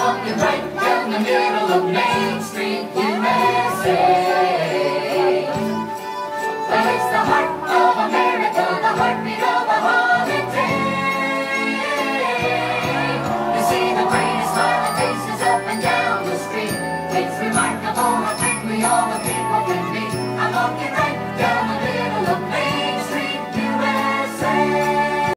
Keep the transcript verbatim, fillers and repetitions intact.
walking right down the middle of Main Street, U S A.